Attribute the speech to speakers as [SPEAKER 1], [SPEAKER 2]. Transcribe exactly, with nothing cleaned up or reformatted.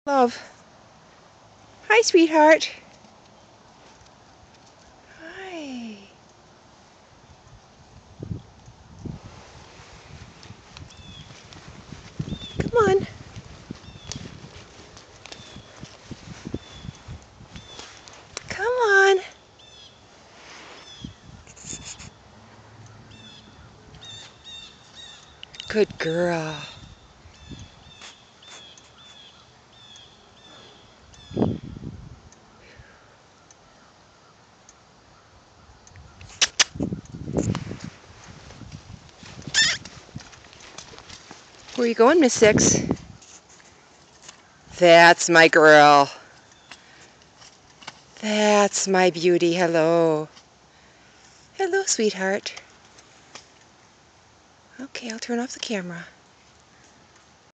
[SPEAKER 1] Love. Hi, sweetheart. Hi. Come on. Come on. Good girl. Where are you going, Miss Six? That's my girl. That's my beauty. Hello. Hello, sweetheart. Okay, I'll turn off the camera.